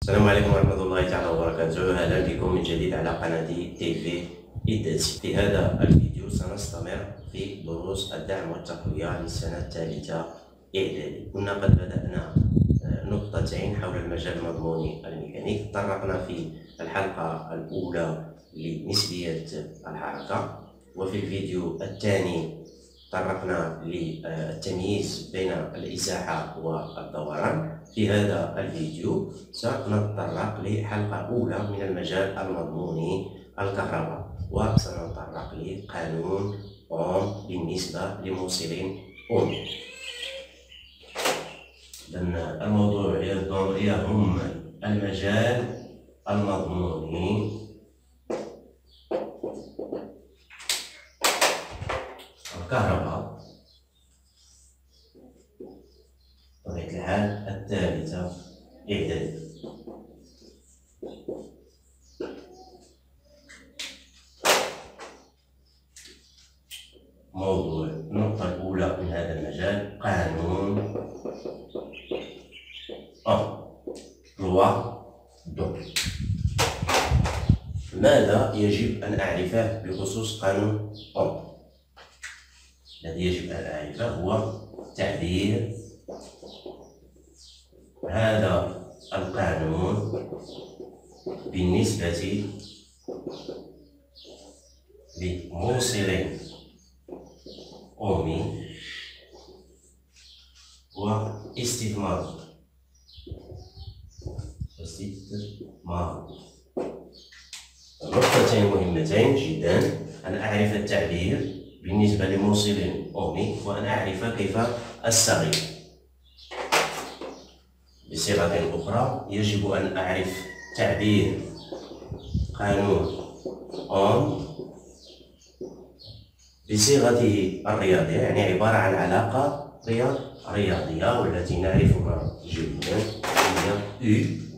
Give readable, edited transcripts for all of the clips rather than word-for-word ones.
السلام عليكم ورحمة الله تعالى وبركاته. أهلا بكم من جديد على قناة تيفي إداتي. في هذا الفيديو سنستمر في دروس الدعم والتقوية للسنة الثالثة إعدادي. كنا قد بدأنا نقطتين حول المجال المضموني الميكانيك. تطرقنا في الحلقة الأولى لنسبية الحركة، وفي الفيديو الثاني تطرقنا للتمييز بين الإزاحة والدوران. في هذا الفيديو سنتطرق لحلقة أولى من المجال المضموني الكهرباء، وسنتطرق لقانون أوم بالنسبة لموصل أوم. إذن الموضوع يهم المجال المضموني الكهرباء بطبيعة الحال الثالثة إعدادي. موضوع النقطة الأولى من هذا المجال قانون لوا دوم. ماذا يجب أن أعرفه بخصوص قانون أوم؟ الذي يجب أن أعرفه هو تعبير هذا القانون بالنسبة لموصل أومي واستثمار. نقطتين مهمتين جدا: أن أعرف التعبير بالنسبة لموصل أومي، وأن أعرف كيف أستغل. بصيغة أخرى، يجب أن أعرف تعبير قانون أوم بصيغته الرياضية، يعني عبارة عن علاقة رياضية والتي نعرفها جيدا، هي U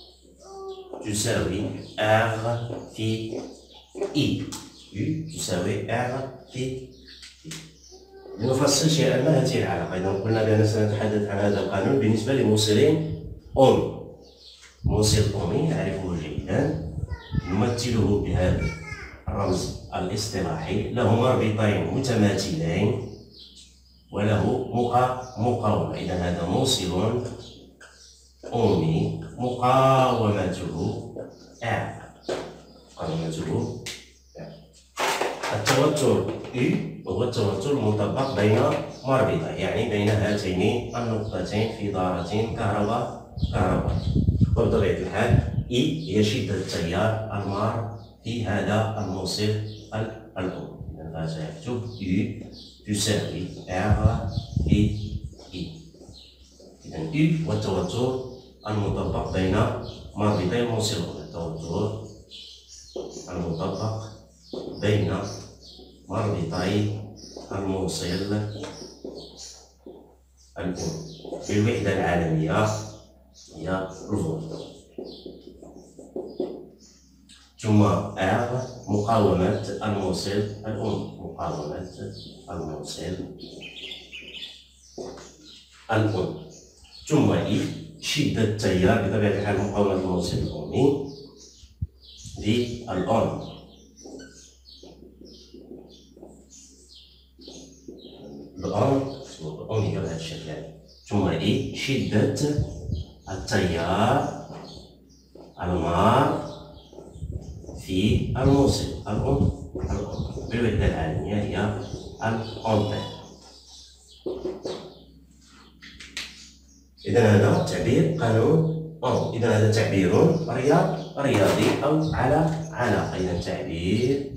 تساوي R في I. U تساوي R في I. لنفصل شيئا ما هذه العلاقة. إذا قلنا بأننا سنتحدث عن هذا القانون بالنسبة لموصلين أومي. موصل أومي نعرفه جيدا، نمثله بهذا الرمز الاصطلاحي: له مربطين متماثلين وله مقاومة. إذا هذا موصل أومي مقاومته R. التوتر U وهو التوتر المطبق بين مربطين، يعني بين هاتين النقطتين في دارة كهرباء. وبطبيعة الحال I هي شدة التيار المار في هذا الموصل الأومي. إذا سنكتب U تساوي R في I. إذا U هو التوتر المطبق بين مربطي الموصل الأومي. التوتر المطبق بين مربطي الموصل الأومي. بالوحدة العالمية هي الفولت، ثم R مقاومة الموصل الأومي. ثم I شدة التيار بطبيعة الحال مقاومة الموصل الأومي في الأوم. أوميجا بهذا الشكل. ثم I شدة التيار المار في الموصل الأومي. بالوحدة العالمية هي الأمبير. إذا هذا تعبير قانون أوم. إذا هذا تعبير رياضي أو على علاقة. إذا تعبير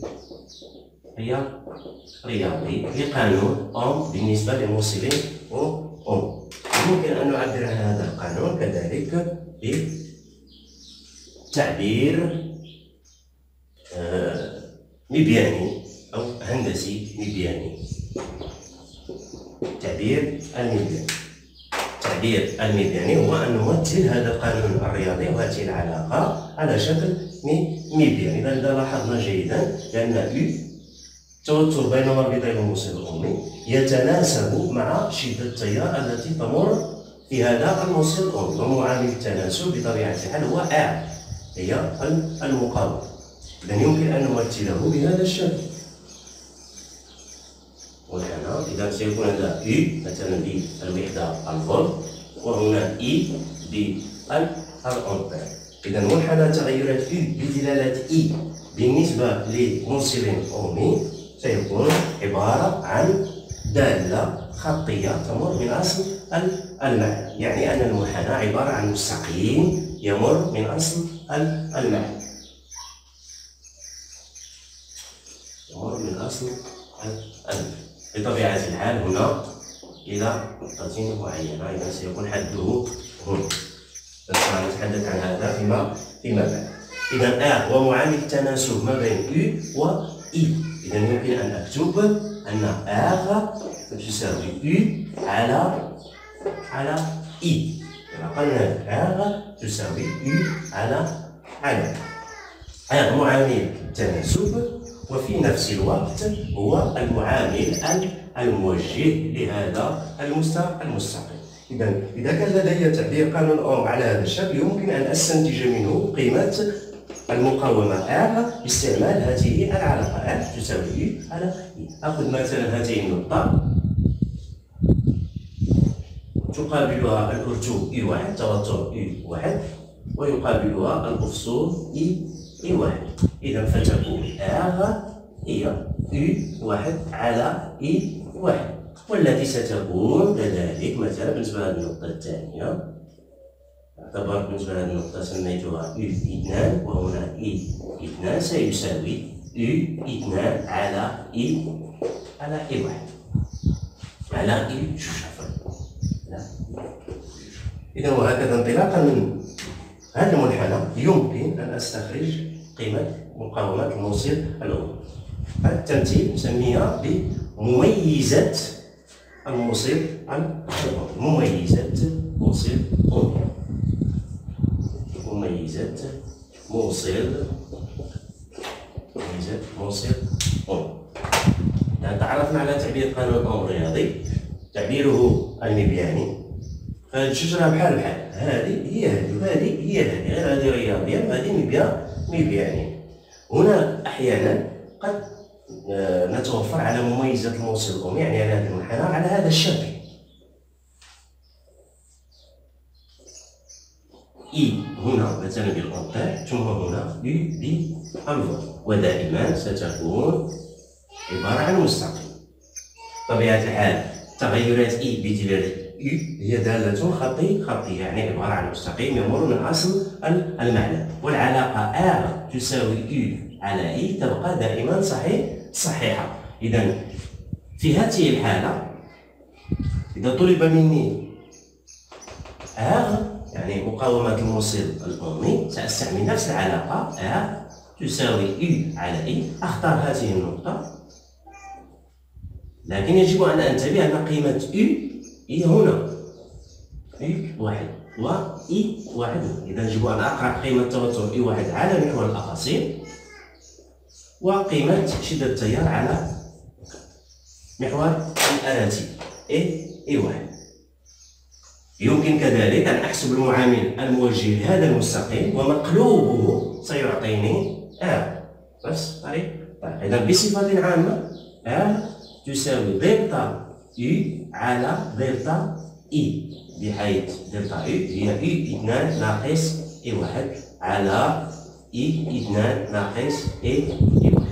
رياضي لقانون أوم بالنسبة للموصلين أوم. يمكن أن نعبر عن هذا القانون كذلك بتعبير مبياني أو هندسي مبياني. التعبير المبياني هو أن نمثل هذا القانون الرياضي وهذه العلاقة على شكل مبياني. إذا لاحظنا جيدا لأن التوتر بين مربطي الموصل الأومي يتناسب مع شدة التيار التي تمر في هذا الموصل أون، ومعامل التناسب بطبيعة الحال هو آر، هي المقاومة. إذا يمكن أن نمثله بهذا الشكل. وهنا إذا سيكون هذا U مثلا بالوحدة الفولت، وهنا E بالأمبير. إذا منحنى تغيرات U بدلالة E بالنسبة لموصل أومي سيكون عبارة عن دالة خطية تمر من أصل المعنى، يعني أن المنحنى عبارة عن مستقيم يمر من أصل المعنى، يمر من أصل المعنى. بطبيعة الحال هنا إلى نقطة معينة، إذا سيكون حده هنا، سنتحدث عن هذا فيما بعد. إذا R هو معامل التناسب ما بين U و E. إذا يمكن أن أكتب أن R تساوي U على E. إذا قلنا R تساوي U على R معامل التناسب، وفي نفس الوقت هو المعامل الموجه لهذا المستقيم. إذا كان لدي تعبير قانون أوم على هذا الشكل، يمكن أن أستنتج منه قيمة المقاومة R باستعمال هذه العلاقة R تساوي U على E. أخذ مثلا هذه النقطة تقابلها الأرجو E1 توتر E1، ويقابلها الأفصول E1. إذا فتكون R هي U1 على E1، والتي ستكون كذلك مثلا بالنسبة لهذه النقطة الثانية، اعتبر بالنسبة لهذه النقطة سميتها U2، وهنا E2 سيساوي U2 على E1 على E2. إذا وهكذا انطلاقا من هذا المنحنى يمكن أن أستخرج قيمة مقاومة الموصل الأول. التمثيل نسميها بمميزة الموصل الأول، مميزة موصل أول، مميزة موصل أول. إذا تعرفنا على تعبير قانون أوم الرياضي، تعبيره المبياني. هذه الشجرة بحال هذه هي هذه، وهذه هي هذه، غير هذه رياضية وهذه مبياني. هنا أحيانا قد نتوفر على مميزة الموصل الأوم، يعني على هذا المنحنى على هذا الشكل E هنا مثلا بالأمبير، ثم هنا U بالفولت، ودائما ستكون عبارة عن مستقيم. طبيعة الحال تغيرات E بدلالة U هي دالة خطية، يعني عبارة عن مستقيم يمر من أصل المعنى، والعلاقة R تساوي U على E تبقى دائما صحيحة. إذا في هذه الحالة إذا طلب مني R يعني مقاومة الموصل الأومي، سأستعمل نفس العلاقة R تساوي U على E. أختار هذه النقطة، لكن يجب أن أنتبه أن قيمة U هي هنا E1 و E1. إذا يجب أن أقرأ قيمة توتر E1 على محور الأفاصيل، وقيمة شدة التيار على محور الآلاتي E1. يمكن كذلك أن أحسب المعامل الموجه لهذا المستقيم، ومقلوبه سيعطيني R نفس الطريقة. إذا بصفة عامة R تساوي دلتا U على دلتا E، بحيث دلتا U هي U2 ناقص E1 على E2 ناقص E1.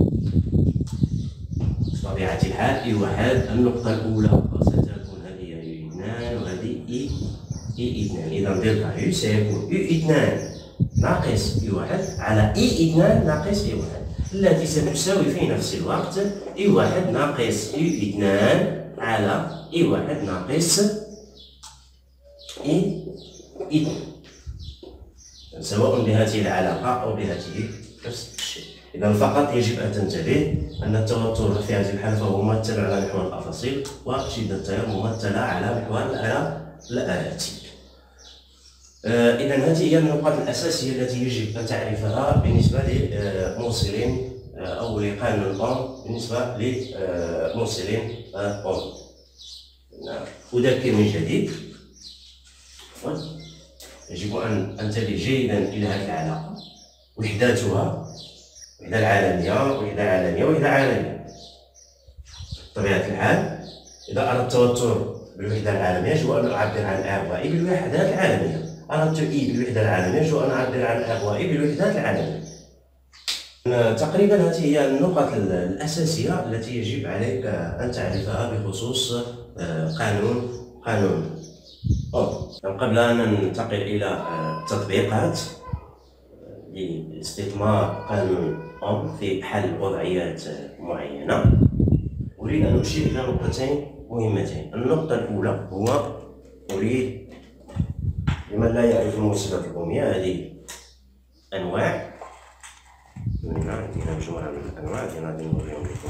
بطبيعة الحال E1 النقطة الأولى ستكون هذه U2 وهذه E2. إذا دلتا U سيكون U2 ناقص E1 على E2 ناقص E1، التي ستساوي في نفس الوقت E1 ناقص U2 على E1 ناقص E2، سواء بهذه العلاقة أو بهذه نفس الشيء. إذا فقط يجب أن تنتبه أن التوتر في هذه الحالة فهو ممثل على محور الأفاصيل، وشدة التيار ممثلة على محور الآلاتي. إذا هذه هي النقاط الأساسية التي يجب أن تعرفها بالنسبة لموصلين أو لقانون أوم، بالنسبة لموصلين أوم. أذكر من جديد يجب أن أنتبه جيدا إلى هذه العلاقة. وحداتها وحدة العالمية، وحدة عالمية، وحدة عالمية. بطبيعة الحال إذا أردت التوتر بالوحدة العالمية يجب أن أعبر عن إعطائي بالوحدات العالمية. أردت إي بالوحدة العالمية يجب أن أعبر عن إعطائي بالوحدات العالمية. تقريبا هذه هي النقط الأساسية التي يجب عليك أن تعرفها بخصوص قانون قبل أن ننتقل إلى التطبيقات لاستثمار قانون في حل وضعيات معينة، أريد أن أشير إلى نقطتين مهمتين. النقطة الأولى هو أريد لمن لا يعرف الموصلات الأمية هذه أنواع، عندنا مجموعة من الأنواع اللي غادي نوريهم لكم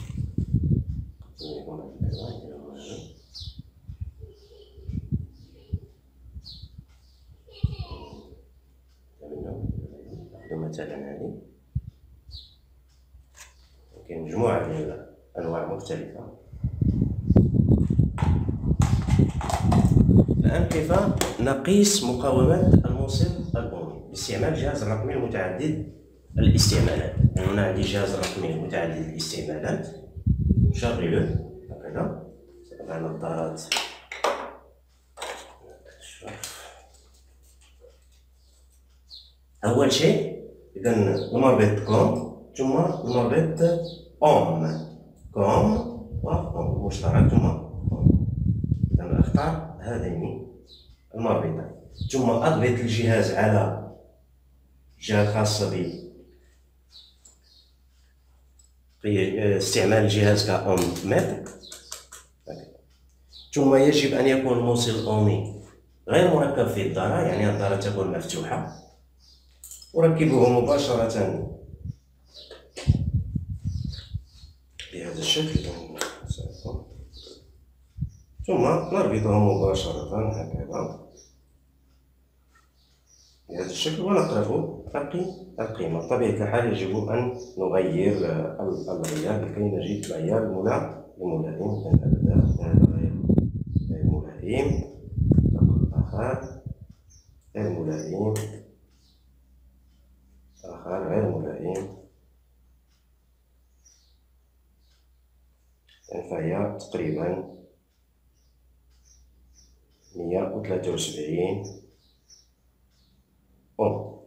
مثلا. هذه كاين مجموعة من الأنواع مختلفة. الآن كيف نقيس مقاومة الموصل الأمي باستعمال الجهاز الرقمي المتعدد الاستعمالات؟ يعني هنا عندي جهاز رقمي متعدد الاستعمالات، نشغله هكذا مع نظارات. أول شيء إذا المربط كوم ثم المربط كوم وأوم مشترك ثم أوم. إذا أختار هذين المربطين ثم أضبط الجهاز على الجهة الخاصة في استعمال الجهاز كأوم متر. ثم يجب أن يكون الموصل الأومي غير مركب في الدارة، يعني الدارة تكون مفتوحة. أركبه مباشرة بهذا الشكل ثم نربطه مباشرة هكذا بهذا الشكل ونقرأ القيمة. بطبيعة الحال يجب أن نغير الغيار لكي نجد العيار الملائم. هذا غير ملائم، آخر غير ملائم، آخر غير ملائم. فهي تقريبا 173 أوم.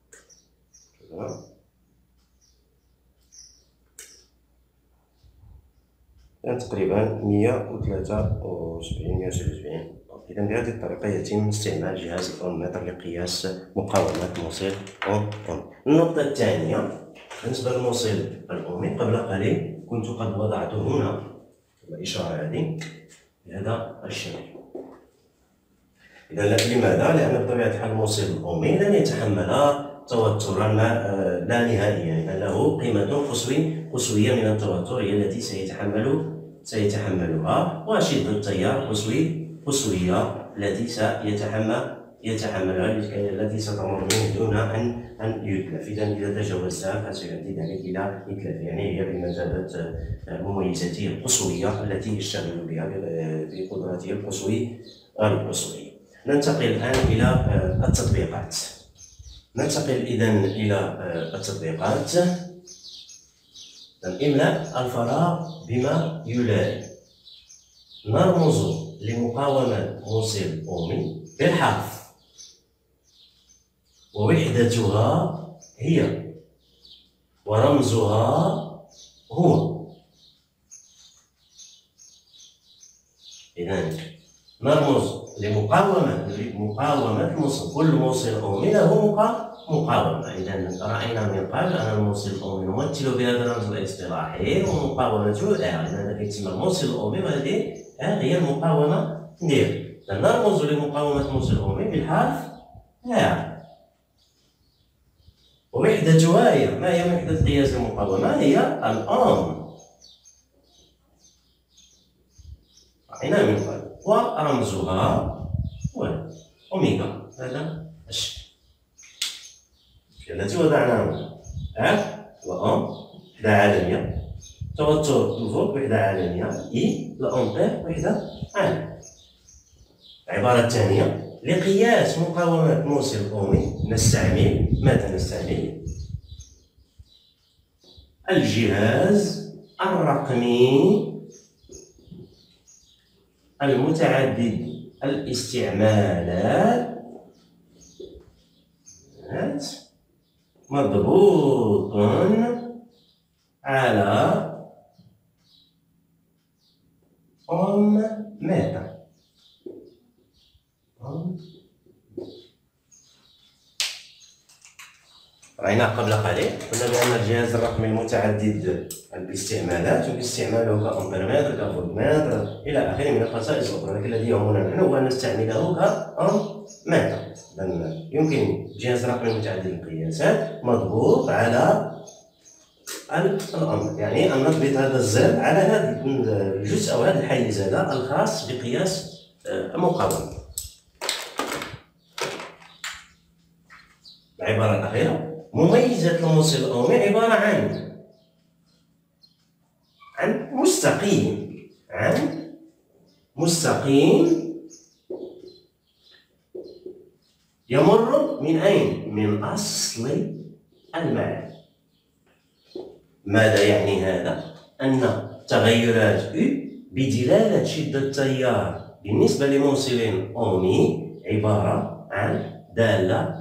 يعني تقريبا 173 177. إذا بهذه الطريقة يتم استعمال جهاز الأوم متر لقياس مقاومة موصل أوم. النقطة الثانية بالنسبة للموصل الأومي، قبل قليل كنت قد وضعت هنا الإشارة هذه بهذا الشكل. إذا لماذا؟ لأن بطبيعة الحال الموصل الأومي لن يتحمل توترا لا نهائيا، يعني له قيمة قصوية من التوتر هي التي سيتحملها، وشدة التيار قصوية التي يتحملها التي ستمر منه دون أن يتلف. إذا تجاوزتها فسيؤدي ذلك إلى إتلاف، يعني هي بمثابة مميزاته القصوية التي يشتغل بها بقدرته القصوية. ننتقل الآن إلى التطبيقات. إملاء الفراغ بما يلائم. نرمز لمقاومة موصل أومي بالحرف، ووحدتها هي، ورمزها هو. إذن نرمز لمقاومة الموصل. كل موصل أومي له مقاومة. إذا رأينا من قبل أن الموصل الأومي نمثل بهذا الرمز الاصطلاحي ومقاومته R. إذا يتم الموصل الأومي وهذه هي المقاومة ديالو. نرمز لمقاومة الموصل الأومي بالحرف R، ووحدتها هي. ما هي وحدة قياس المقاومة؟ هي الأوم. رأينا من قبل. ورمزها هو أوميغا. هذا الشكل التي وضعناه R وأوم وحدة عالمية، توتر الفولت وحدة عالمية، إي الأمبير وحدة عالمية. العبارة الثانية لقياس مقاومة موصل أومي نستعمل ماذا نستعمل؟ الجهاز الرقمي المتعدد الاستعمالات مضبوط على أوم متر. رأينا قبل قليل قلنا بأن الجهاز الرقمي المتعدد الاستعمالات يستعمله كأمبيرمتر كفولتمتر إلى آخره من الخصائص الأخرى، لكن الذي يهمنا نحن هو أن نستعمله كأمبيرمتر. يمكن جهاز رقمي متعدد القياسات مضبوط على الأمر، يعني أن نضبط هذا الزر على هذا الجزء أو هذا الحيز هذا الخاص بقياس المقاومة. العبارة الأخيرة: مميزات الموصل الأومي عبارة عن مستقيم يمر من أين؟ من أصل المعادن. ماذا يعني هذا؟ أن تغيرات U بدلالة شدة التيار بالنسبة لموصل أومي عبارة عن دالة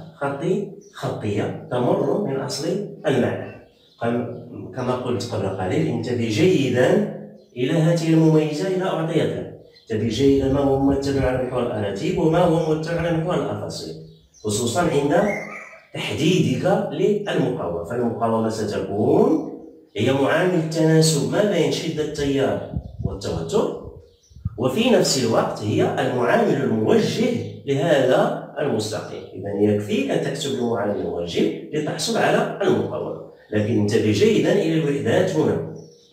خطية تمر من أصل المعدن. كما قلت قبل قليل: انتبه جيدا إلى هذه المميزة إذا أعطيتها. انتبه جيدا ما هو ممثل على محور الأناتيب وما هو ممثل على محور الأفاصيل، خصوصا عند تحديدك للمقاومة. فالمقاومة ستكون هي معامل التناسب ما بين شدة التيار والتوتر، وفي نفس الوقت هي المعامل الموجه لهذا المستقيم. إذا يكفيك أن تحسب المعامل الموجه لتحصل على المقاومة، لكن انتبه جيدا إلى الوحدات هنا.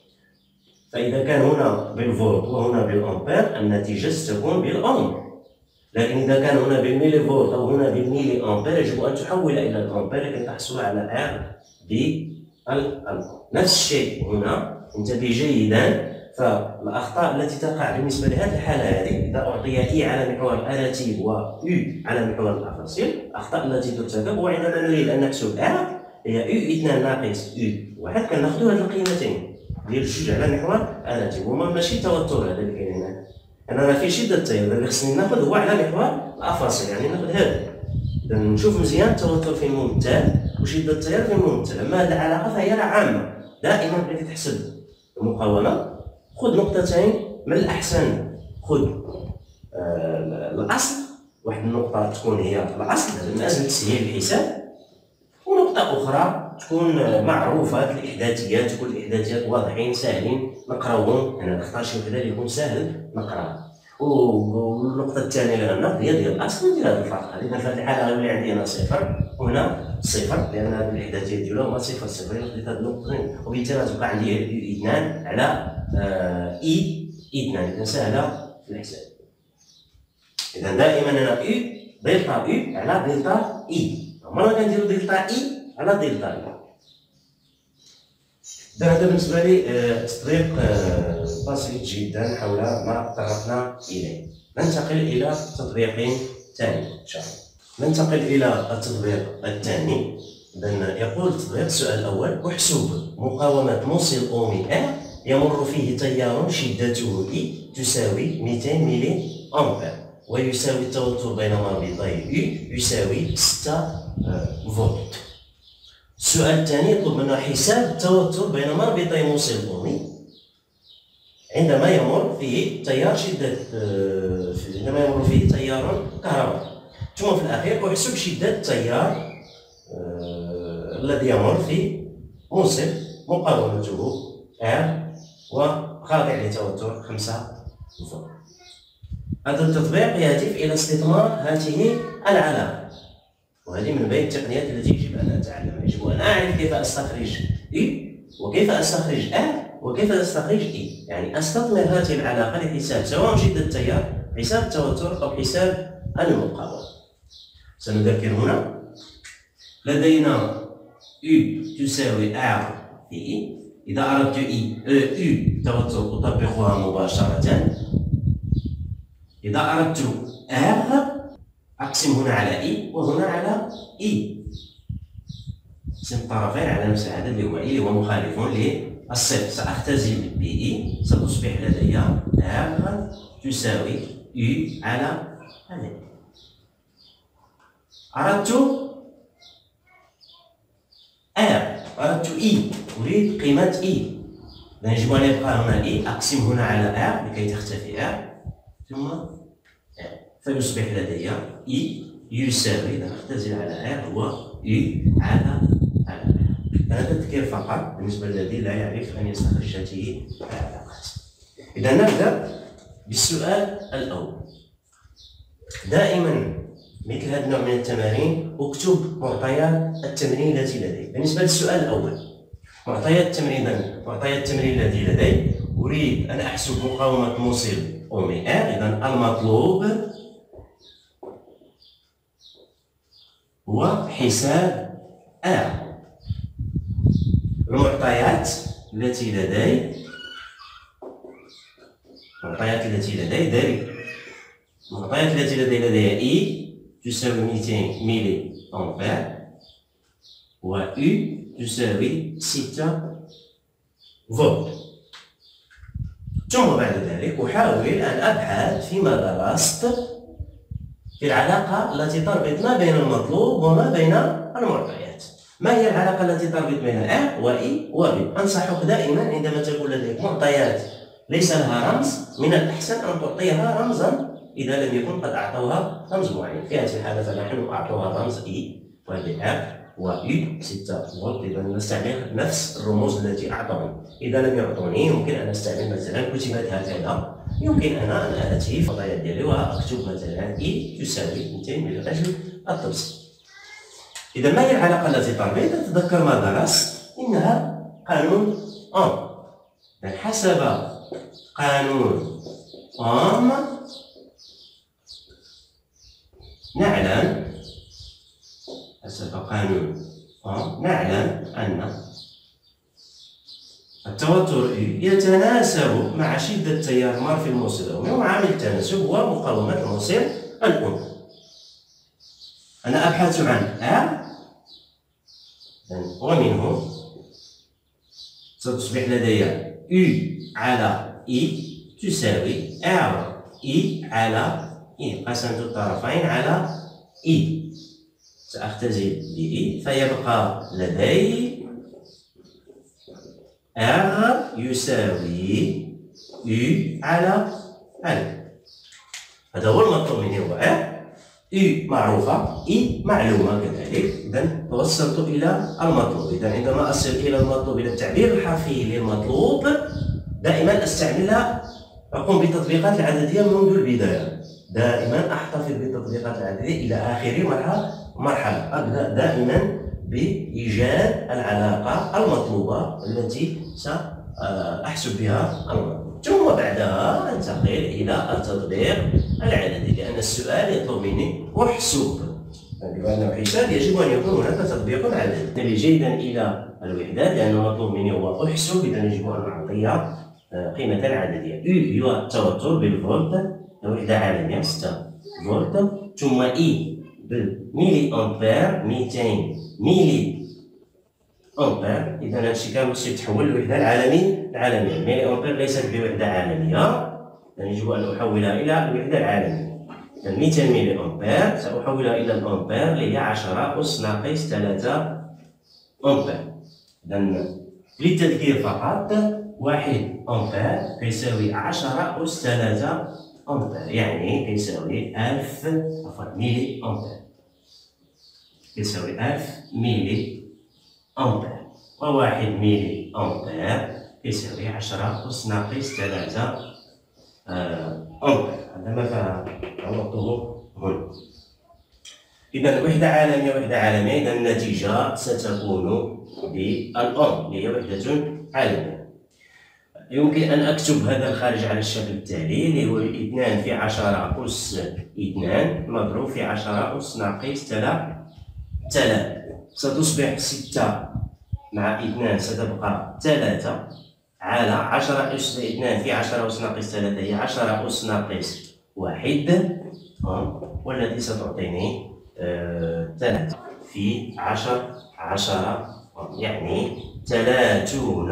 فإذا كان هنا بالفولت وهنا بالأمبير النتيجة ستكون بالأوم، لكن إذا كان هنا بالميلي فولت أو هنا بالميلي أمبير يجب أن تحول إلى الأمبير لكي تحصل على R بالأوم. نفس الشيء هنا، انتبه جيدا. فالأخطاء التي تقع بالنسبة لهذه الحالة هذه إذا أعطي E على محور الأناتيب و U على محور الأفاصيل، الأخطاء التي ترتكب وعندما نريد أن نحسب R هي U2 ناقص U1 كناخذ هذه القيمتين ديال الجوج على محور الأناتيب، هما ماشي توتر هذا اللي كاين هنا. أنا في شدة التيار اللي خصني ناخذ هو على محور الأفاصيل، يعني ناخذ هذا. إذا نشوف مزيان التوتر فين ممثل وشدة التيار فين ممثل. أما هذه العلاقة فهي عامة. دائما بغيتي تحسب المقاومة خذ نقطتين من الأحسن، خذ الأصل، واحد النقطة تكون هي الأصل من أجل تسهيل الحساب، ونقطة أخرى تكون معروفة الإحداثيات، تكون الإحداثيات واضحين ساهلين نقراوهم، أنا نختار شي وحدة اللي يكون ساهل نقراها. والنقطة الثانية اللي غناخذ هي ديال الأصل ندير هذا الفرق. إذا في هذه الحالة غيولي عندي هنا صفر وهنا صفر، لأن هذه الإحداثيات ديالها هما صفر صفر. إلا خديت هاد النقطتين وبالتالي غتبقى عندي اثنان على E2، إذا سهلة في الحساب. إذا دائما أنا دلتا على دلتا E، مرة كنديرو دلتا E على دلتا E. هذا بالنسبة لي تطبيق بسيط جدا حول ما طرقنا إليه. ننتقل إلى تطبيق ثاني إن شاء الله. ننتقل إلى التطبيق الثاني. إذا يقول التطبيق السؤال الأول: احسب مقاومة موصل أومي R يمر فيه تيار شدته E تساوي 200 ملي أمبير ويساوي التوتر بين مربطي U يساوي 6 فولت. السؤال الثاني يطلب منا حساب التوتر بين مربطي موصل أومي عندما يمر فيه تيار عندما يمر فيه تيار كهربائي. ثم في الأخير أحسب شدة التيار الذي يمر في موصل مقاومته R وخاضع لتوتر 5 فولت. هذا التطبيق يهدف إلى استثمار هذه العلاقة، وهذه من بين التقنيات التي يجب أن أتعلمها. يجب أن أعرف كيف أستخرج E وكيف أستخرج R وكيف أستخرج E، يعني أستثمر هذه العلاقة لحساب سواء شدة التيار، حساب التوتر أو حساب المقاومة. سنذكر هنا لدينا U تساوي R في E. إذا أردت U توتر أطبقها مباشرة. إذا أردت R أقسم هنا على إي وهنا على إي، أقسم الطرفين على نفس العدد اللي هو إي اللي هو مخالف للصفر. سأختزل بإي، ستصبح لدي R تساوي U على هذه. أردت إي، أريد قيمة إي، إذا يجب أن يبقى هنا إي، أقسم هنا على R لكي تختفي R، ثم فيصبح لدي إي يساوي، إذا اختزل على R هو U على R. هذا تذكير فقط بالنسبة للذي لا يعرف أن يستخرج هذه العلاقات. إذا نبدأ بالسؤال الأول. دائما مثل هذا النوع من التمارين اكتب معطيات التمرين التي لديك. بالنسبة للسؤال الأول، معطيات التمرين الذي لدي، أريد أن أحسب مقاومة موصل أومي R. إذا المطلوب هو حساب R. المعطيات التي لدي لدي إي تساوي 200 ميلي أمبير، و U تساوي 6 فولت. ثم بعد ذلك أحاول أن أبحث فيما درست في العلاقة التي تربط ما بين المطلوب وما بين المعطيات. ما هي العلاقة التي تربط بين R و E و B؟ أنصحك دائما عندما تكون لديك معطيات ليس لها رمز، من الأحسن أن تعطيها رمزا إذا لم يكن قد أعطوها رمز معين. في هذه الحالة فنحن أعطوها رمز E وهذه R و U 6 فولت. إذا نستعمل نفس الرموز التي أعطوني. إذا لم يعطوني يمكن أن أستعمل مثلا كتبت هكذا، يمكن أنا أن آتي في الفضائيات ديالي وأكتب مثلا E تساوي 200 من أجل التبسيط. إذا ما هي العلاقة التي تربط؟ تتذكر ما درست، إنها قانون أوم. إذا حسب قانون أوم نعلم أن التوتر يتناسب مع شدة التيار المار في الموصل الأومي، وعامل التناسب هو مقاومة الموصل الأومي. أنا أبحث عن R ومنه ستصبح لدي U على E تساوي R E على E، قسمت الطرفين على E، سأختزل بE فيبقى لدي R يساوي U على L. هذا هو المطلوب مني، هو R. U معروفة، E معلومة كذلك. إذا توصلت إلى المطلوب. إذا عندما أصل إلى المطلوب، إلى التعبير الحرفي للمطلوب، دائما أستعملها، أقوم بالتطبيقات العددية منذ البداية. دائما أحتفظ بالتطبيقات العددية إلى آخر مرحلة. أبدأ دائما بإيجاد العلاقة المطلوبة التي سأحسب بها المطلوب، ثم بعدها أنتقل إلى التطبيق العددي، لأن السؤال يطلب مني أحسب. بأنه حساب يجب أن يكون هناك تطبيق عددي. انتبه جيدا إلى الوحدات، لأن المطلوب مني هو أحسب. إذا يجب أن أعطيها قيمة عددية. U هو التوتر بالفولت، وحدة عالمية 6 فولت، ثم E بالميلي أمبير 200 ميلي أمبير. إذا هادشي كامل يتحول للوحدة العالمية. الميلي أمبير ليست بوحدة عالمية، يجب أن أحولها إلى الوحدة العالمية. إذا 200 ميلي أمبير سأحولها إلى الأمبير اللي هي 10 أس ناقص 3 أمبير. إذا للتذكير فقط، 1 أمبير كيساوي 10 أس 3 أمبير، يعني كيساوي 1000 ميلي أمبير، كيساوي 1000 ميلي أمبير. و1 ميلي أمبير يساوي 10 أس ناقص 3 أمبير. هذا ما فعلته هنا. إذا وحدة عالمية، إذا النتيجة ستكون بالأوم اللي هي وحدة عالمية. يمكن أن أكتب هذا الخارج على الشكل التالي، اللي هو 2 في 10 أس 2 مضروب في 10 أس ناقص 3. ستصبح 6 مع 2 ستبقى 3 على 10 أس 2 في 10 أس ناقص 3 هي 10 أس ناقص 1، والذي ستعطيني 3 في 10 يعني 30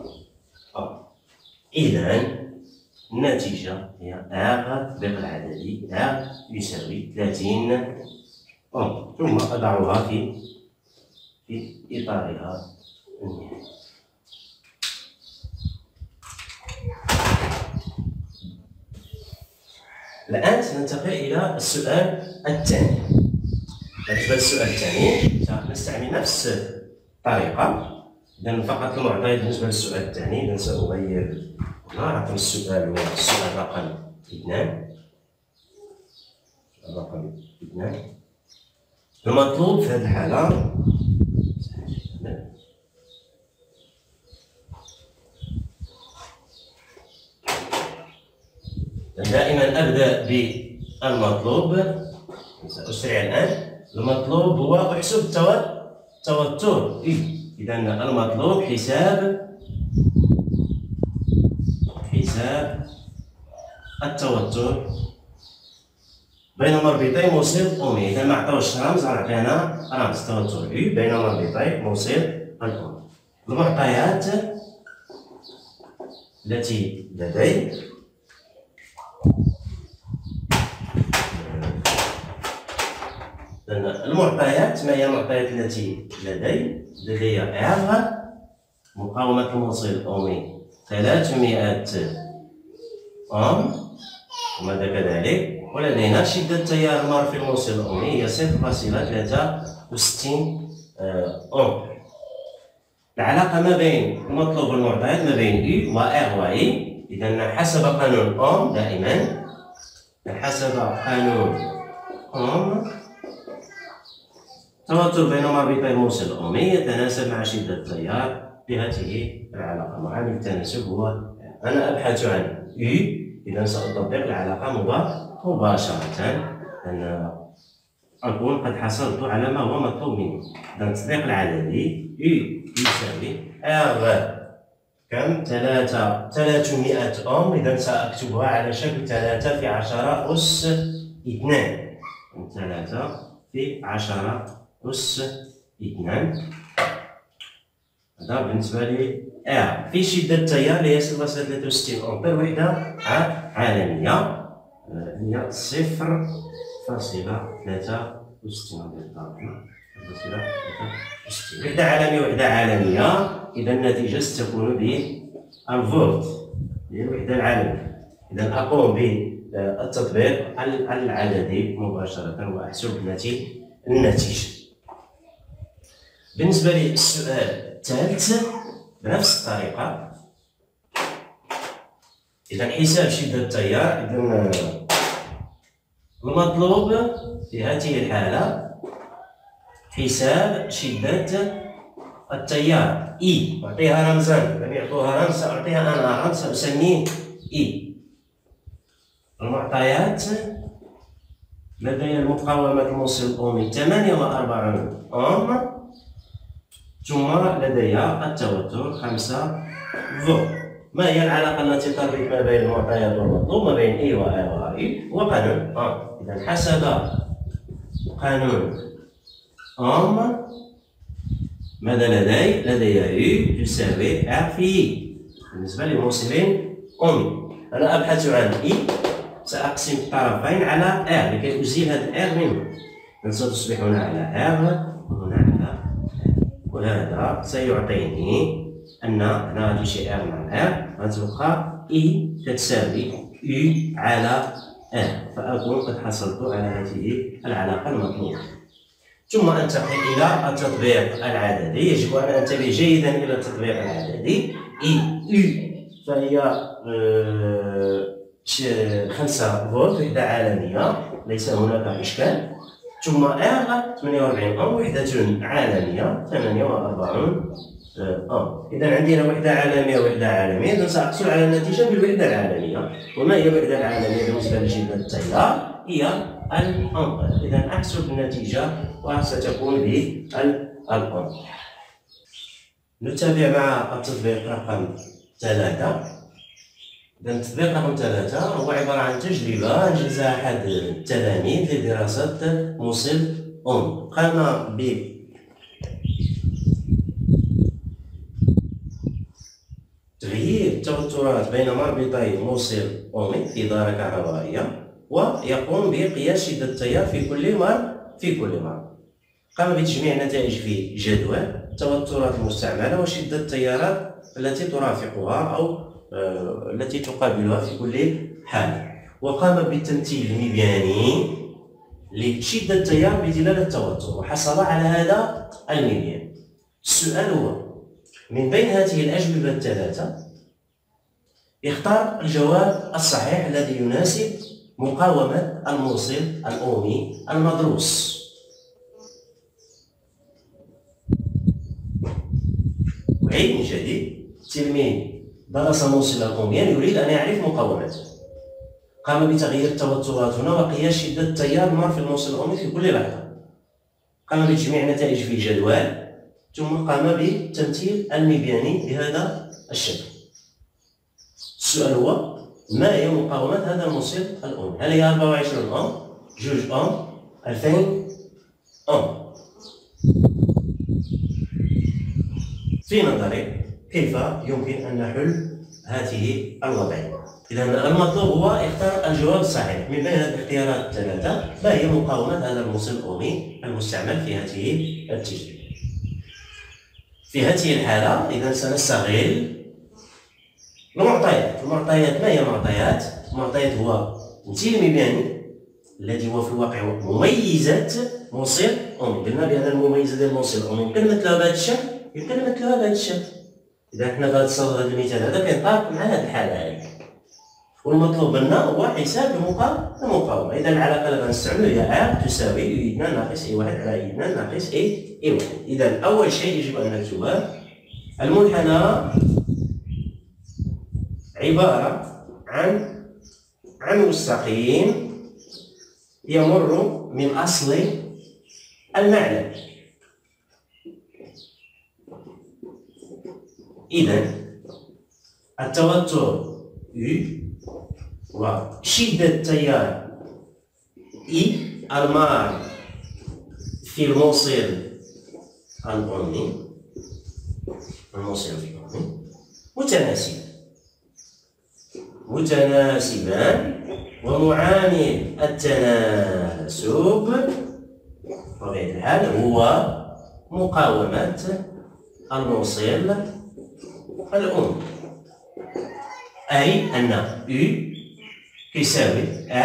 إذا النتيجة هي R تطبيق العددي R يساوي 30 ثم أضعها في إطارها النهائي. الآن سننتقل إلى السؤال الثاني. بالنسبة للسؤال الثاني سنستعمل نفس الطريقة. إذا فقط المعطيات بالنسبة للسؤال الثاني. إذا سأغير هنا رقم السؤال هو السؤال رقم 2. المطلوب في هذه الحالة دائما أبدأ بالمطلوب. سأسرع الآن. المطلوب هو احسب التوتر. إذا المطلوب حساب التوتر بين مربطي موصل أومي. إذا ما عطاوش رمز عطينا رمز توتر بين مربطي موصل الأومي. المعطيات التي لدي ما هي المعطيات التي لدي R مقاومة الموصل الأومي 300 أوم وماذا كذلك، ولدينا شدة تيار المار في الموصل الأومي هي 0.63 أوم. العلاقة ما بين المطلوب والمعطيات ما بين U و R و I. إذا حسب قانون أوم دائما التوتر بين مربطي الموصل الأومي يتناسب مع شدة التيار بهذه العلاقة. معامل التناسب هو أنا أبحث عن U. إذا سأطبق العلاقة مباشرة أن أكون قد حصلت على ما هو مطلوب مني. إذا التطبيق العددي U يساوي R كم 300 أوم. إذا سأكتبها على شكل 3 في 10 أس 2. 3 في 10 أس 2. هذا بالنسبة لي R. في شدة التيار اللي هي 0.63 أمبير وحدة عالمية هي 0.63 وحدة عالمية. إذا النتيجة ستكون بالفولت هي الوحدة العالمية. إذا أقوم بالتطبيق العددي مباشرة وأحسب النتيجة. بالنسبة للسؤال الثالث بنفس الطريقة. إذا حساب شدة التيار. إذا المطلوب في هذه الحالة حساب شدة التيار E. أعطيها رمزان، لم يعطوها رمز سأعطيها أنا رمز سأسميه E. المعطيات لدي المقاومة الموصل الأومي 48 أوم ثم لدي التوتر 5 فولت. ما هي العلاقة التي تربط ما بين المعطيات والمطلوب ما بين E و R و I؟ هو قانون إذا حسب قانون أوم ماذا لدي U تساوي R في E بالنسبة للموصلين أومي. أنا أبحث عن E سأقسم الطرفين على R لكي أزيل هذا R منه. ستصبح هنا على R وهنا على R وهذا سيعطيني أن هنا غادي شي R مع R غتبقى E تساوي U على R. فأكون قد حصلت على هذه العلاقة المطلوبة. ثم أنتقل إلى التطبيق العددي. يجب أن أنتبه جيدا إلى التطبيق العددي. U فهي 5 فولت وحدة عالمية ليس هناك إشكال. ثم R 48 أوم وحدة عالمية 48 أوم. إذا عندنا وحدة عالمية إذا سأحصل على النتيجة بالوحدة العالمية. وما هي الوحدة العالمية بالنسبة لشدة التيار؟ هي الأمبير. إذا أحسب النتيجة وستكون بالأمبير. نتابع مع التطبيق رقم 3. إذا التطبيق رقم 3 هو عبارة عن تجربة أنجزها أحد التلاميذ لدراسة موصل أم. قام بتغيير التوترات بين مربطي موصل أمي في دارة كهربائية، ويقوم بقياس شدة التيار في كل مرة. قام بتجميع نتائج في جدول التوترات المستعملة وشدة التيارات التي ترافقها أو التي تقابلها في كل حالة، وقام بالتمثيل المبياني لشدة التيار بدلالة التوتر، وحصل على هذا المبيان. السؤال هو: من بين هذه الأجوبة الثلاثة اختار الجواب الصحيح الذي يناسب مقاومة الموصل الأومي المدروس. أعيد من جديد. التلميذ درس موصلا أوميا يريد أن يعرف مقاومته. قام بتغيير التوترات هنا وقياس شدة التيار المر في الموصل الأومي في كل لحظة. قام بتجميع نتائج في جدول، ثم قام بالتمثيل المبياني بهذا الشكل. السؤال هو: ما هي مقاومة هذا الموصل الأومي؟ هل هي 24 أوم، 2 أوم، 2000 أوم؟ في نظري كيف يمكن أن نحل هذه الوضعية؟ إذا المطلوب هو اختار الجواب الصحيح من بين هذه الاختيارات الثلاثة. ما هي مقاومة هذا الموصل الأومي المستعمل في هذه التجربة؟ في هذه الحالة إذا سنستغل المعطيات. ما هي المعطيات؟ المعطيات هو التمثيل المبياني الذي هو في الواقع مميزات موصل أومي. قلنا بأن المميزة ديال الموصل الأومي يمكن نمثلها بهذا الشكل، يمكن نمثلها بهذا الشكل. إذا حنا غادي نصاوب هذا المثال هذا كينطابق مع هذه الحالة هذه، والمطلوب منا هو حساب المقاومة. إذا العلاقة اللي غنستعملو هي R تساوي U2 ناقص A1 على A2 ناقص A1. إذا أول شيء يجب أن نكتبه: المنحنى عبارة عن مستقيم يمر من أصل المعلم. إذا التوتر U وشدة التيار E المار في الموصل الأومي متناسبان، ومعامل التناسب بطبيعة الحال هو مقاومة الموصل الأومي، أي أن U كيساوي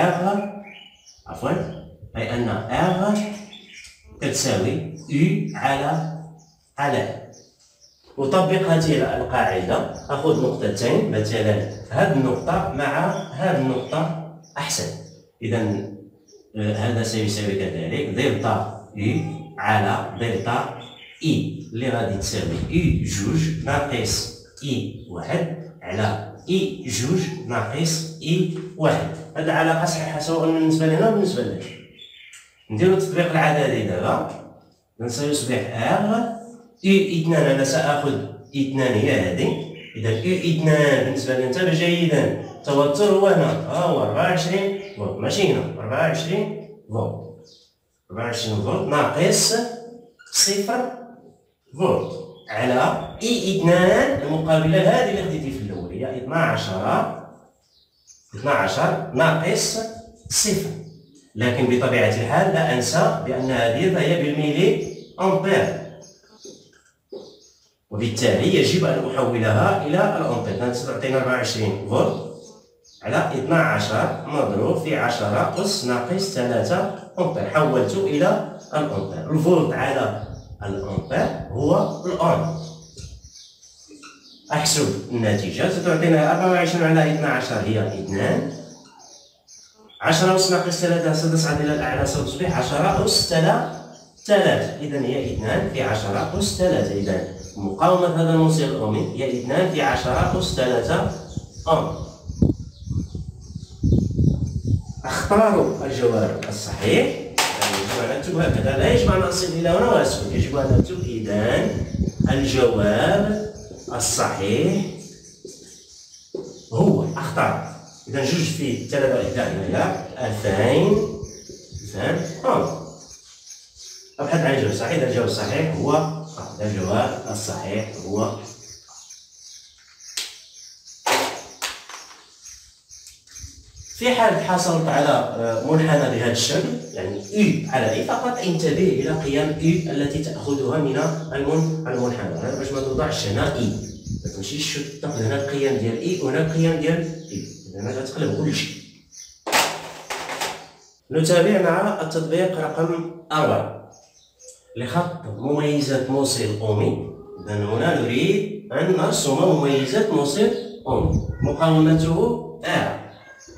R كتساوي U على أطبق هذه القاعدة. أخذ نقطتين، مثلا هذه النقطة مع هذه النقطة أحسن. إذا هذا سيساوي كذلك دلتا U على دلتا E اللي غادي تساوي U2 ناقص E1 على E2 ناقص E1. هذه العلاقة صحيحة سواء بالنسبة لنا وبالنسبة لك. نديرو التطبيق العددي دابا. سيصبح R U2. أنا سآخذ U2 هي هذه. إذا U2 بالنسبة لي انتبه جيدا، التوتر هو هنا، ها هو 24 فولت، ماشي هنا 24 فولت. 24 فولت ناقص 0 فولت على E2 المقابلة هذه اللي خديتي في الأول هي 12 ناقص 0. لكن بطبيعة الحال لا أنسى بأن هذه فهي بالميلي أمبير، وبالتالي يجب أن أحولها إلى الأمبير. تعطينا 24 فولت على 12 مضروب في 10 أس ناقص 3 أمبير. حولته إلى الأمبير. الفولت على الأمبير هو الأوم. أحسب النتيجة ستعطينا 24 على 12 هي 2. 10 أس ناقص 3 ستصعد إلى الأعلى ستصبح 10 أس 3. إذا هي 2 في 10 أس 3. إذا مقاومة هذا الموصل الأومي هي 2 في 10 أس 3 أوم. اختاروا الجواب الصحيح. يجب أن نكتب هكذا، لا يجب أن أصل إلى هنا وأسكت، يجب أن نكتب. إذا الجواب الصحيح هو أخطاء. إذا جوج في 3 هنايا 2000 أبحث عن الجواب الصحيح. إذا الجواب الصحيح هو الجواب الصحيح هو في حال حصلت على منحنى بهذا الشكل، يعني U على I، فقط انتبه إلى قيم U التي تأخذها من المنحنى. هذا باش ما توضعش هنا I، ما تمشيش تاخذ هنا القيم ديال I وهنا القيم ديال I، إذا غتقلب كلشي. نتابع مع التطبيق رقم 4 لخط مميزات موصل أومي. إذا هنا نريد أن نرسم مميزات موصل أومي مقاومته R.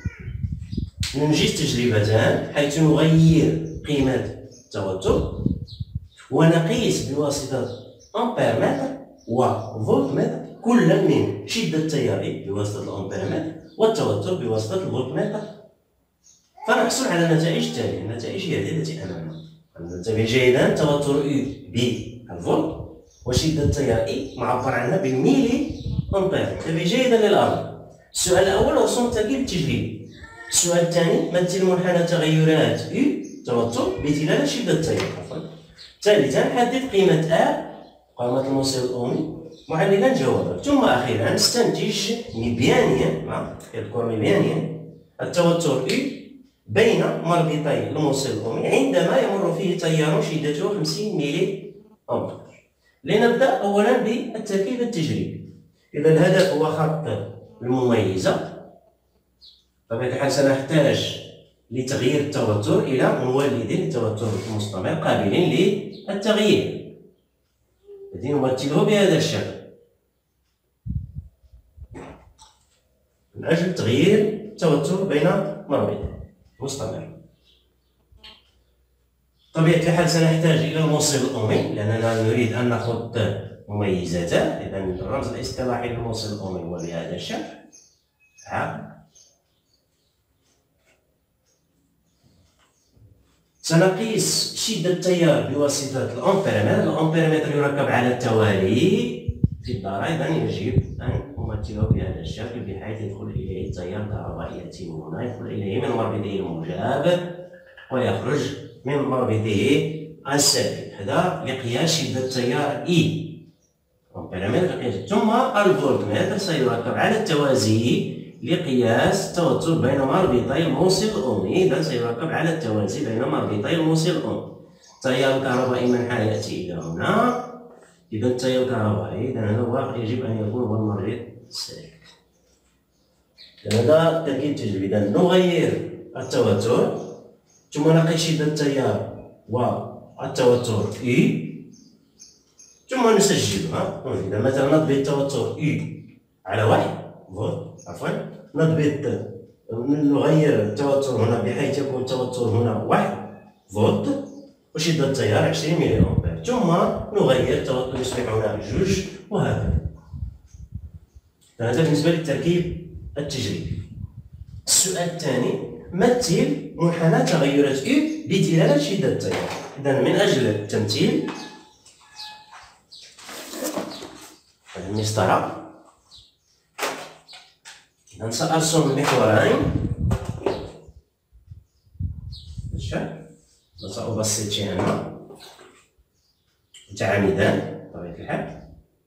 ننجز تجربتان حيث نغير قيمة التوتر ونقيس بواسطة أمبيرمتر وفولتمتر كل من شدة التيار بواسطة الأمبيرمتر والتوتر بواسطة الفولتمتر، فنحصل على النتائج التالية. النتائج هي هذه التي أمامنا. ننتبه جيدا، توتر U بالفولت وشدة التيار I معبر عنها بالميلي أمبير. انتبه جيدا للأمر. السؤال الأول رسم التركيب التجريبي. السؤال الثاني مثل منحنى تغيرات U توتر بدلالة شدة التيار. ثالثا حدد قيمة R مقاومة الموصل الأومي معللا جوابك. ثم أخيرا استنتج مبيانيا التوتر U بين مربطي الموصل الأومي عندما يمر فيه تيار شدته 50 ملي أمبير. لنبدأ أولا بالتركيب التجريبي. إذا الهدف هو خط المميزة. بطبيعة الحال سنحتاج لتغيير التوتر إلى مولد للتوتر المستمر قابلين للتغيير الذي نمثله بهذا الشكل من أجل تغيير التوتر بين مربطين مستمر. بطبيعة الحال سنحتاج إلى الموصل الأومي لأننا نريد أن ناخذ مميزاته. إذا الرمز الاصطلاحي للموصل الأومي هو بهذا الشكل. سنقيس شدة التيار بواسطة الأمبيرمتر. الأمبيرمتر يركب على التوالي في الدارة، إذا يجب أن أمثله بهذا الشكل بحيث يدخل إليه التيار الكهربائي يأتي هنا، يدخل إليه من مربطه الموجب ويخرج من مربطه السالب. هذا لقياس شدة التيار E. ثم الفولتمتر سيركب على التوازي لقياس التوتر بين مربطي الموصل الأومي. إذا سيركب على التوازي بين مربطي الموصل الأومي. التيار الكهربائي منحنى يأتي إلى هنا. إذا التيار الكهربائي إذا هذا هو يجب أن يكون هو المربط السالب. هذا التركيب التجريبي. إذا نغير التوتر ثم نقيس شدة التيار والتوتر E ثم نسجلها. إذا مثلا نضبط التوتر E على 1 فولت، نغير التوتر هنا بحيث يكون التوتر هنا 1 فولت وشدة التيار 20 ملي أمبير، ثم نغير التوتر يصبح هنا 2 وهكذا. هذا بالنسبة للتركيب التجريبي. السؤال الثاني مثل منحنى تغيرات U بدلالة شدة التيار. إذا من أجل التمثيل المسطرة سأرسم محورين وسأبسط شيئا متعامدان بطبيعة الحال.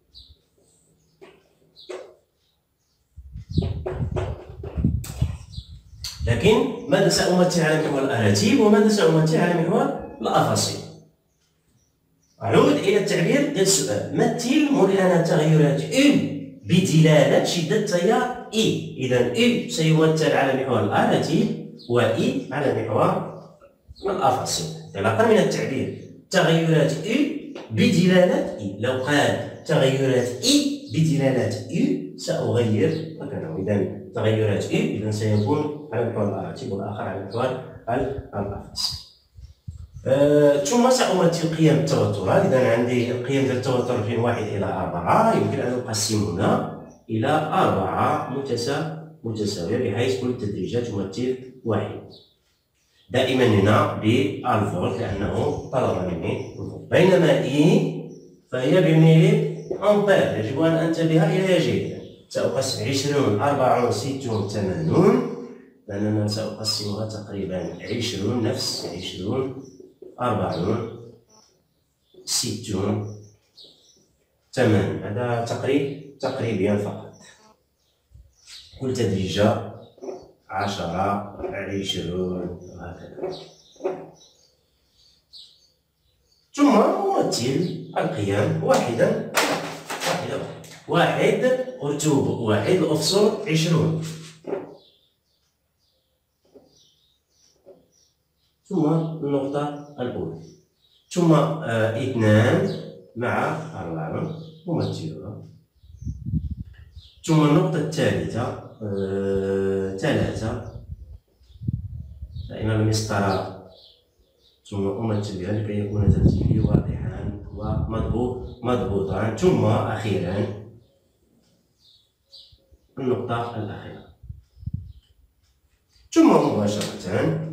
لكن ماذا سأمثل على محور الأراتيب وماذا سأمثل على محور الأفاصيل؟ أعود إلى التعبير ديال السؤال. مثل منحنى تغيرات U بدلالة شدة التيار E. إذا U سيمثل على محور الأراتيب و E على محور الأفاصيل. انطلاقا من التعبير تغيرات U بدلالة E، لو قال تغيرات E بدلالة U سأغير مكانه. إذا تغيرات U إذا سيكون على محور الأراتيب والآخر على محور الأفاصيل. ثم سأمثل قيم التوترات. إذا عندي القيم ديال التوتر من 1 إلى 4 يمكن أن نقسم هنا إلى 4 متساوية بحيث كل التدريجات تمثل 1. دائما هنا بالفولت لأنه طلب مني الفولت، بينما E فهي بالميلي أمبير. يجب أن أنتبه إليها جيدا. سأقسم 20 40 60 80 لأننا سأقسمها تقريبا 20 نفس 20 40 60 80. هذا تقريبيا فقط. كل تدريجة 10 20 وهكذا. ثم نمثل القيم واحدا واحد رتوب واحد الأفصل 20. ثم النقطة الأولى، ثم 2 مع 4 نمثلها. ثم النقطة الثالثة 3 فإن المسطرة ثم أمثل بها لكي يكون ترتيبي واضحا ومضبوطا. ثم أخيرا النقطة الأخيرة. ثم مباشرة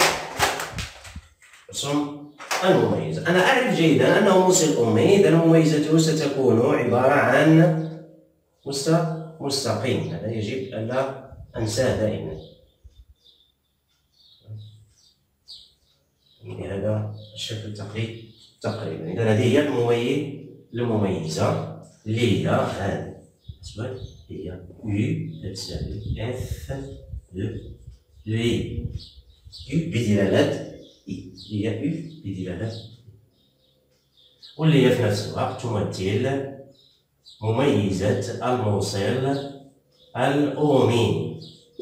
رسم المميز. أنا أعرف جيدا أنه موصل أمي، إذا مميزته ستكون عبارة عن مستقيم. هذا يجب ألا أنساه دائما. بهذا الشكل تقريبا. إذا هذه هي المميزة اللي هي هذه الأسود، هي U تساوي F de V. U بدلالة I، هي U بدلالة I، واللي هي في نفس الوقت تمثل مميزة الموصل الأومي.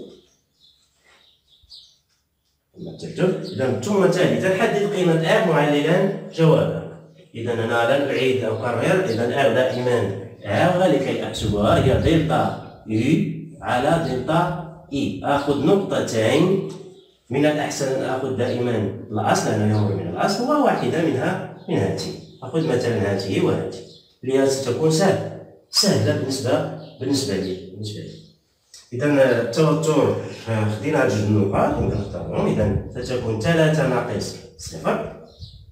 إذا ثم ثالثا حدد قيمة R معللا جوابك. إذا أنا لن أعيد أو أكرر. إذا R دائما R لكي أحسبها هي دلتا U على دلتا I. آخذ نقطتين، من الأحسن أن آخذ دائما الأصل لأنه يمر من الأصل، وواحدة منها هذه. آخذ مثلا هذه وهذه اللي ستكون سهلة بالنسبة لي. إذا التوتر خدينا جوج نقاط يمكن نختارهم. إذا ستكون 3 ناقص 0،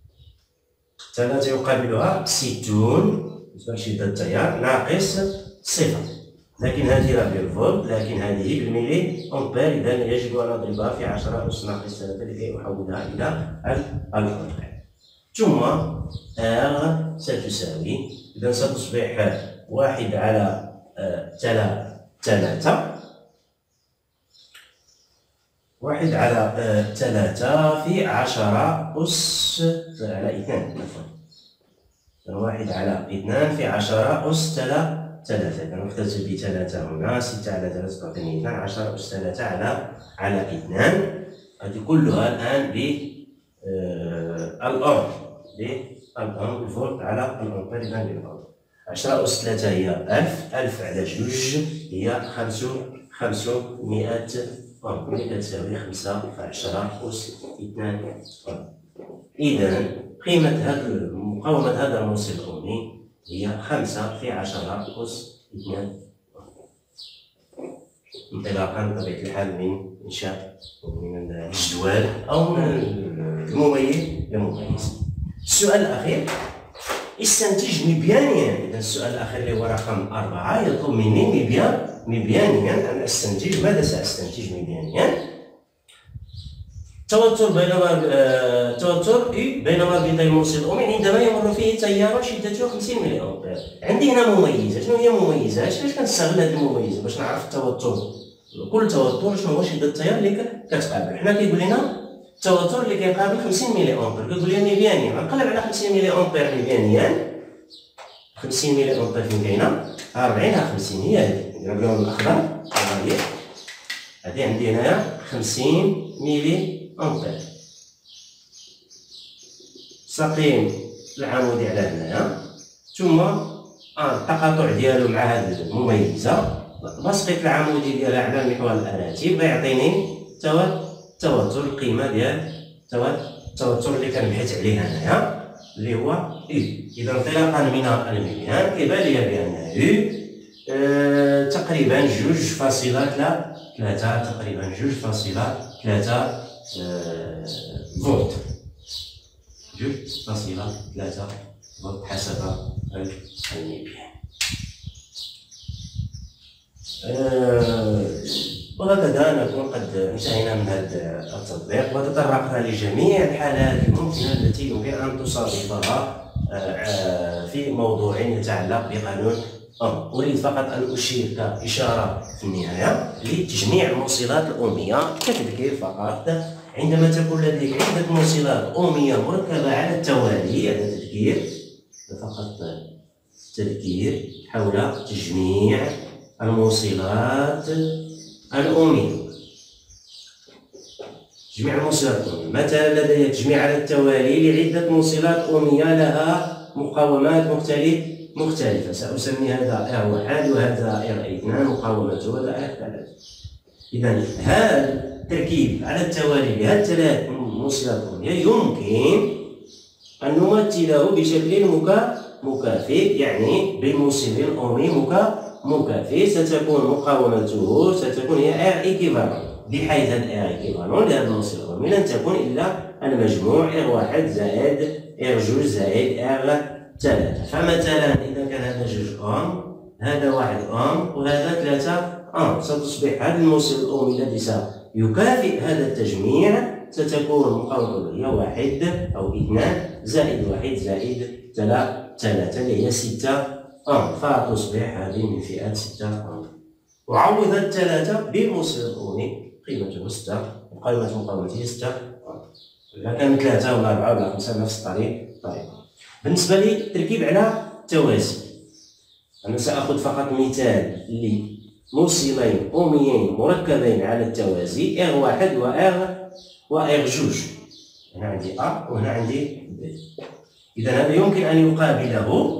3 يقابلها 60 بالنسبة لشدة التيار ناقص 0. لكن هذه راه بالفولت، لكن هذه بالملي أمبير. إذا يجب أن أضربها في 10 أس ناقص 3 لكي أحولها إلى الأمبير. ثم R ستساوي، إذا ستصبح 1 على 3 1 على 3 في 10 أس على 2 عفوا. 1 على 2 في 10 أس 3. إذا نختزل ب3 هنا، 6 على 3 تعطيني 2، 10 أس 3 على 2. هذه كلها الآن بالأمر الفولت على الأمبير. إذا بالأمر 10 أس 3 هي 1000 على 2 هي 500 أمبير، اللي كتساوي 5 في 10 أس 2 أمبير. إذا قيمة مقاومة هذا الموصل الأومي هي 5 في 10 أس 2 انطلاقا بطبيعة الحال من إنشاء من الجدول أو من المميز. السؤال الأخير استنتج مبيانيا. إذا السؤال الأخير اللي هو رقم 4 يطلب مني مبيانيا أن أستنتج. ماذا سأستنتج مبيانيا؟ توتر بين مربطي الموصل الأومي عندما يمر فيه تيار شدته 50 ملي أمبير. عندي هنا مميزة. شنو هي مميزة؟ علاش كنستغل هذه المميزة؟ باش نعرف التوتر، كل توتر شنو هو شدة التيار اللي كتقابل. حنا كيقول لنا التوتر اللي كيقابل 50 ملي أمبير، كيقول لي مبيانيا. غنقلب على 50 ملي أمبير مبيانيا. 50 ملي أمبير فين كاينة؟ 40 على 50 هي هذه. نديرها باللون الأخضر. هذه عندي هنايا 50 ملي أمبير. ساقين العمودي على هنايا، ثم التقاطع ديالو مع هذه المميزة، بسقيت العمودي ديالها على المحور الآلاتي غيعطيني التوتر، القيمة ديال التوتر اللي كنبحث عليه هنايا اللي هو إي. إذا انطلاقا من المبيان كيبان لي بأن إي تقريبا 2.3 تقريبا 2.3 فولت. 2.3 فولت حسب المبيان. وهكذا نكون قد انتهينا من هذا التطبيق، وتطرقنا لجميع الحالات الممكنة التي يمكن أن تصادفها في موضوع يتعلق بقانون أريد فقط أن أشير كإشارة في النهاية لتجميع الموصلات الأمية كتذكير فقط. عندما تكون لديك عدة موصلات أمية مركبة على التوالي، هذا تذكير فقط، تذكير حول تجميع الموصلات الأمية. تجميع الموصلات الأمية، مثلا لدي تجميع على التوالي لعدة موصلات أمية لها مقاومات مختلفة، سأسمي هذا R1 وهذا R2 مقاومته وهذا R3. إذا هذا التركيب على التوالي لهذه الثلاث موصلات أمية يمكن أن نمثله بشكل مكافئ، يعني بموصل أمي مكافئ ستكون مقاومته هي R equivalent، بحيث ال R equivalent لهذا الموصل الأمي لن تكون إلا المجموع R1 زائد R2 زائد R3. فمثلا إذا كان هذا 2 أوم، هذا 1 أوم، وهذا 3 أوم، ستصبح هذا الموصل الأمي الذي سيكافئ هذا التجميع ستكون مقاومته هي 1 أو 2 زائد 1 زائد 3 اللي هي 6 أوم، فتصبح هذه من فئة 6 أوم. وعوض الثلاثة بموصل الأمي قيمته 6، وقيمة مقاومته 6 أوم. إذا كان 3 ولا 4 ولا 5 نفس الطريقة. بالنسبة للتركيب على التوازي، أنا سأخذ فقط مثال لموصلين أميين مركبين على التوازي R1 وR2. هنا عندي A وهنا عندي B. إذا هذا يمكن أن يقابله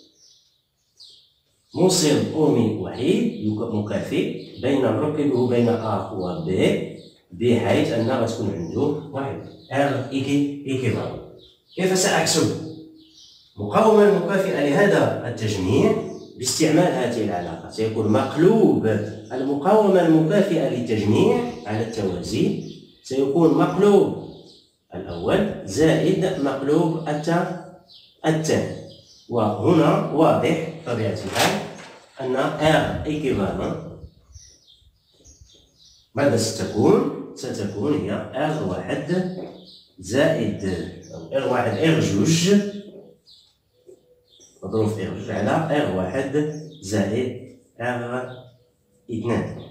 موصل أمي وحيد مكافئ نركبه بين A و B، بحيث أن غتكون عنده واحد R equivalent. كيف سأحسب مقاومة المكافئة لهذا التجميع؟ باستعمال هذه العلاقة، سيكون مقلوب المقاومة المكافئة للتجميع على التوازي سيكون مقلوب الأول زائد مقلوب الثاني. وهنا واضح بطبيعة الحال أن R equivalent ماذا ستكون هي R1 زائد R1 R2 مضروب في R2 على R1 زائد R2.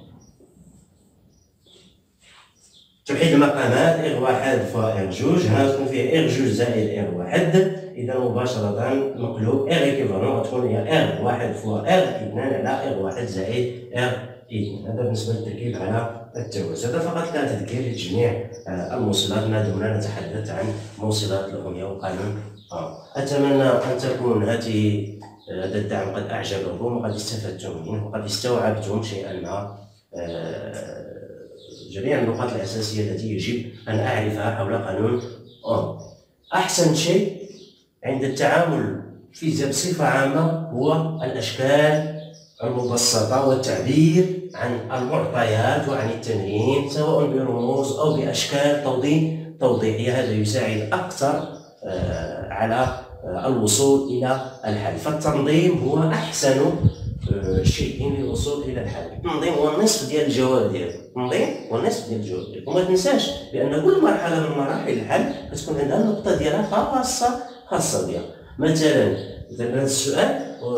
توحيد المقامات R1 فوا R2، هنا تكون فيه R2 زائد R1، إذا مباشرة مقلوب R equivalent تكون هي R1 فوا R2 على R1 زائد R2. هذا بالنسبة للتركيب على التوازي. هذا فقط كان تذكير لتجميع الموصلات ما دمنا نتحدث عن موصلات الأمية وقانون أتمنى أن تكون هذا الدعم قد أعجبكم وقد استفدتم منه وقد استوعبتم شيئا ما جميع النقاط الأساسية التي يجب أن أعرفها حول قانون أوم. أحسن شيء عند التعامل في الفيزياء بصفة عامة هو الأشكال المبسطة والتعبير عن المعطيات وعن التمرين سواء برموز أو بأشكال توضيحية. هذا يساعد أكثر على الوصول إلى الحل. فالتنظيم هو أحسن شيء للوصول إلى الحل. التنظيم هو النصف ديال الجواب ديالك. التنظيم هو النصف ديال الجواب ديالك. وما تنساش بأن كل مرحلة من مراحل الحل كتكون عندها النقطة ديالها خاصة بها. مثلا إذا كان السؤال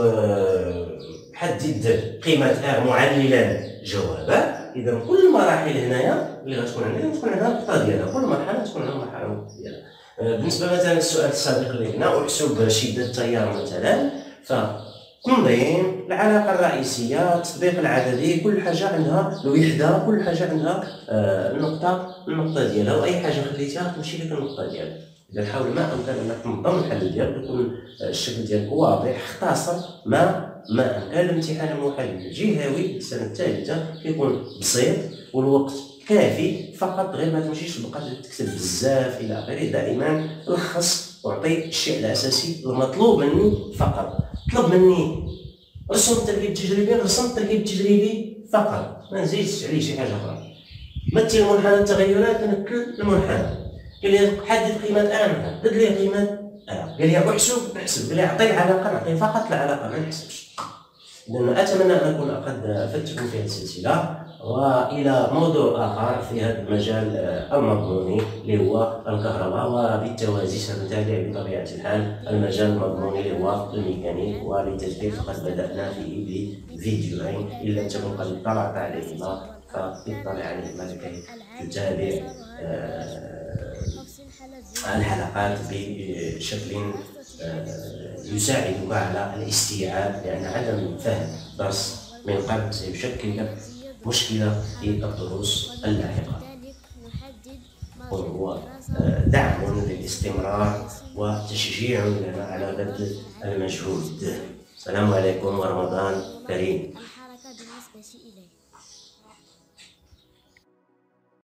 حدد قيمة R معللا جوابه، إذا كل المراحل هنايا اللي غتكون عندها النقطة ديالها، كل مرحلة تكون عندها المرحلة ديالها. بالنسبة مثلا للسؤال السابق اللي هنا أحسب شدة التيار مثلا، فتنظيم العلاقة الرئيسية التطبيق العددي كل حاجة عندها الوحدة، كل حاجة عندها النقطة ديالها، وأي حاجة خليتها تمشي لك النقطة ديالها. إذا حاول ما أمكن أنك تنظم الحل ديالك يكون الشكل ديالك واضح، اختصر ما أمكن. الامتحان المحلل الجهوي السنة الثالثة كيكون بسيط والوقت كافي، فقط غير ما تمشيش تبقى تكتب بزاف إلى آخره. دائما لخص وأعطي الشيء الأساسي المطلوب مني فقط. طلب مني رسم التركيب التجريبي، رسم التركيب التجريبي فقط، ما نزيدش عليه شي حاجة أخرى. مثل منحنى التغيرات، نمثل المنحنى. قال لي حدد قيمة A، حدد لي قيمة A. قال لي أحسب، نحسب. قال لي أعطي العلاقة، نعطي فقط العلاقة ما نحسبش. إذن أتمنى أن أكون قد أفدتكم في هذه السلسلة، وإلى موضوع آخر في هذا المجال المضموني اللي هو الكهرباء، وبالتوازي سنتابع بطبيعة الحال المجال المضموني اللي هو الميكانيك. وللتثبيت فقد بدأنا فيه بفيديوهين، إن لم تكن قد اطلعت عليهما فاطلع عليهما لكي تتابع الحلقات بشكل يساعدك على الاستيعاب، لأن عدم فهم درس من قبل سيشكل لك مشكلة في الدروس اللاحقة، وهو دعم للاستمرار وتشجيع لنا على بذل المجهود. السلام عليكم ورمضان كريم.